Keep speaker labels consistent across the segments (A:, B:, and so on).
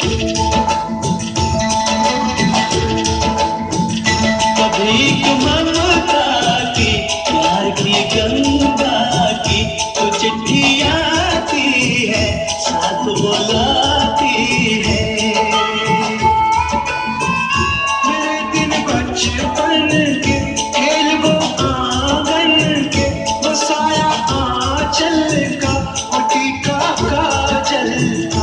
A: भीख ममता की प्यार की गंगा की तो चिट्ठी आती है साथ बुलाती है। मेरे दिन बचपन के खेल वो आंगन के वो साया आंचल का और टीका काजल का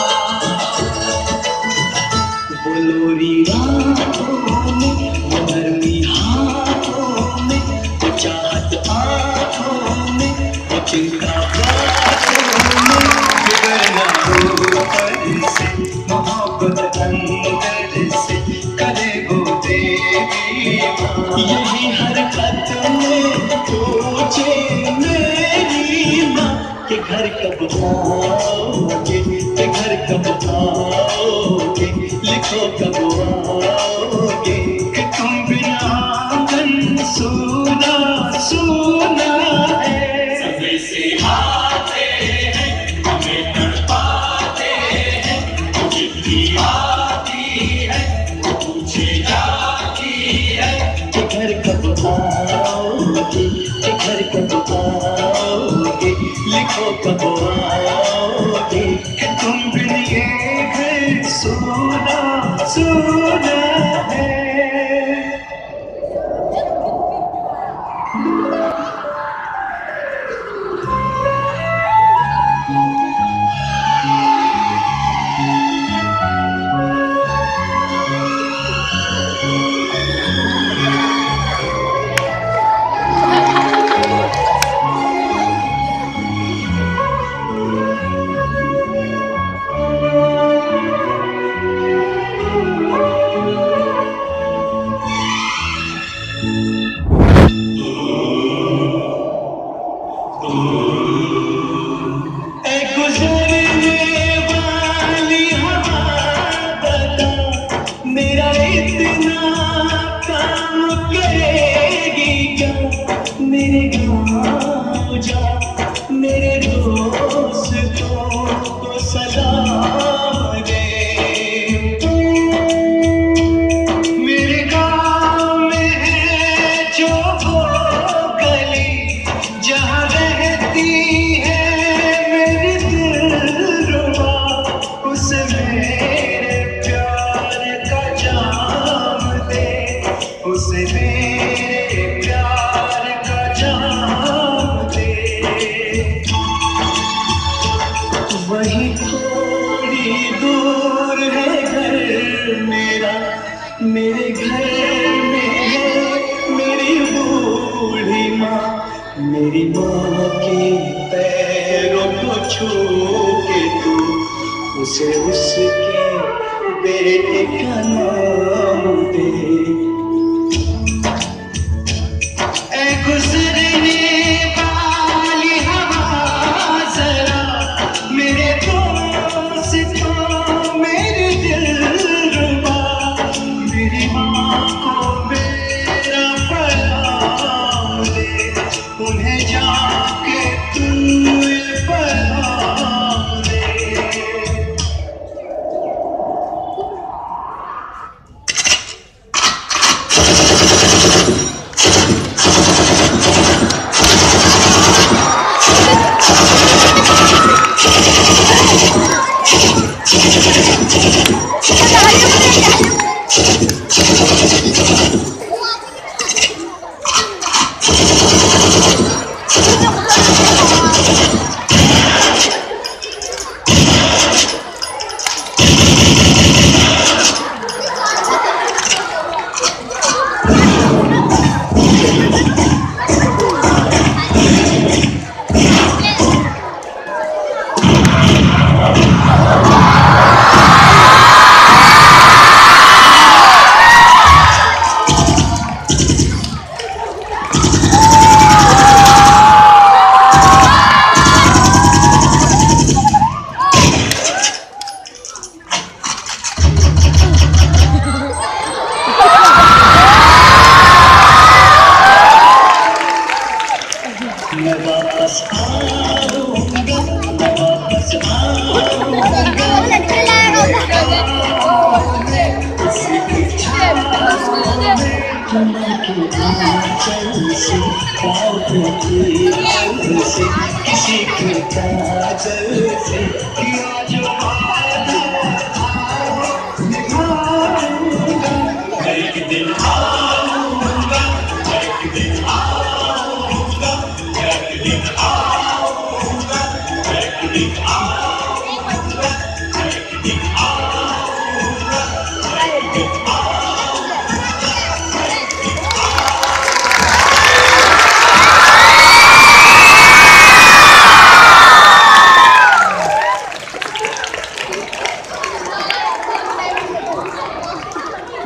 A: वो लोरी रातों में वो नरमी हाथों में वो चाहत आँखों में वो चिंता बातों में बिगड़ना ऊपर से मोहब्बत अंदर से करे वो देवी माँ। यही हरकत में पूछे मेरी माँ कि घर कब आओगे, कि घर कब आओगे, लिखो कब आओगे कि तुम बिना आंगन सूना सूना है। समय से आते हैं हमें तड़पाते हैं, चिट्ठी आती है पूछे जाती है कि घर कब आओगे, कि घर कब आओगे, लिखो कब आओगे कि तुम बिन ये घर सूना सूना है। मेरे गाँव जा मेरे दोस्तों को सलाम दे। मेरे गाँव में है जो वो गली जहाँ रहती है मेरी दिलरुबा, उस मेरे प्यार का जाम दे, उसे मेरे प्यार का जाम दे। वही थोड़ी दूर है घर मेरा, मेरे घर में है मेरी बूढ़ी माँ। मेरी माँ के पैरों को छू के तू उसे उसके बेटे का नाम दे। गुजरने वाली हवा जरा मेरे दोस्तों मेरे दिलरुबा, मेरी माँ को मेरा पैगाम दे, उन्हें जाके तू पैगाम दे।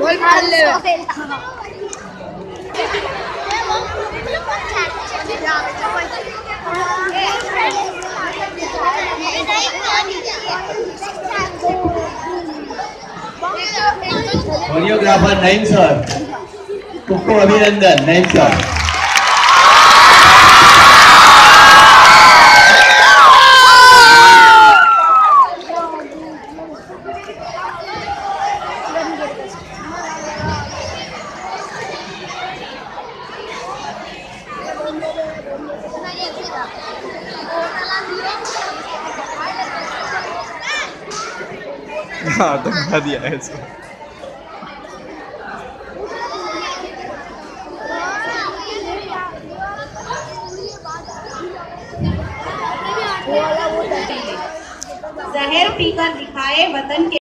B: बोल मार ले
C: कोरियोग्राफर नईम सर, खूप खूप अभिनंदन नईम सर.
D: हाँ तो बता दिया है इसको.
E: जहर पीकर दिखाए वतन के